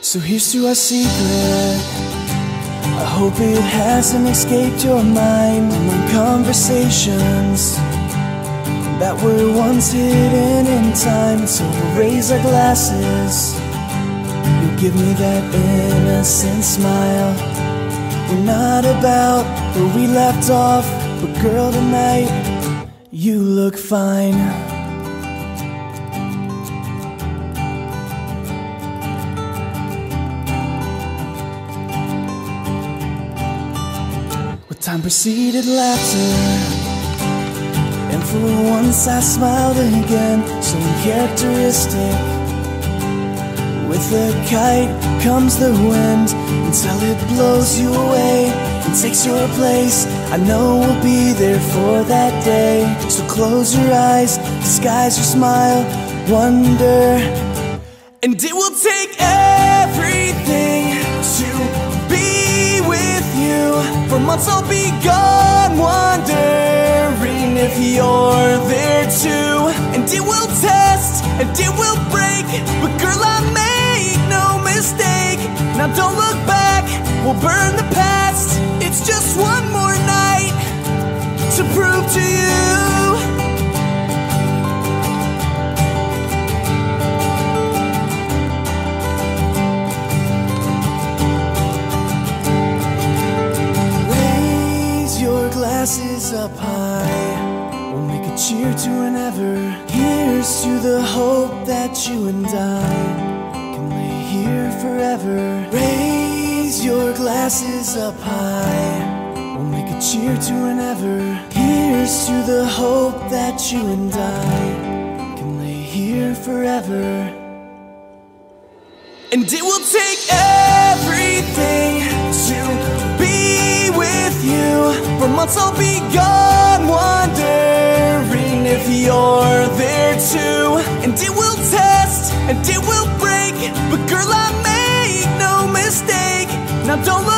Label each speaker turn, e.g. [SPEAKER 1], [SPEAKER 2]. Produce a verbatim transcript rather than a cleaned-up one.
[SPEAKER 1] So here's to our secret. I hope it hasn't escaped your mind. Among conversations that were once hidden in time. So we'll raise our glasses. You'll give me that innocent smile. We're not about where we left off, but girl, tonight you look fine. Time preceded laughter, and for once I smiled again. So uncharacteristic. With the kite comes the wind, until it blows you away and takes your place. I know we'll be there for that day. So close your eyes, disguise your smile, wonder. And it will take everything to be with you. For months I'll be gone, wondering if you're there too. And it will test, and it will break, but girl, I make no mistake. Now don't look back, we'll burn the past. It's just one more night to prove to you. Glasses up high, we'll make a cheer to an ever. Here's to the hope that you and I can lay here forever. Raise your glasses up high, we'll make a cheer to an ever. Here's to the hope that you and I can lay here forever. And it will take everything to be with you. For months I'll be gone, wondering if you're there too. And it will test, and it will break, but girl, I make no mistake. Now don't